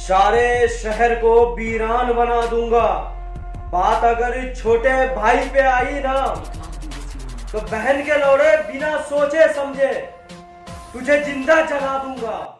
सारे शहर को वीरान बना दूंगा। बात अगर छोटे भाई पे आई ना, तो बहन के लौड़े बिना सोचे समझे तुझे जिंदा जला दूंगा।